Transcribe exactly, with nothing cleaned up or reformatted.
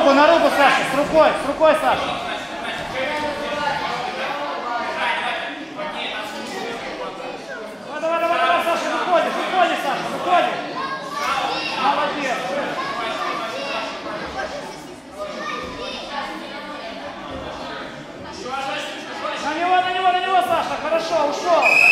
руку, на руку, Саша, с рукой, с рукой, Саша. Давай, давай, давай, Саша, выходишь, выходишь, Саша, выходишь. Молодец. На него, на него, на него, Саша, хорошо, ушел.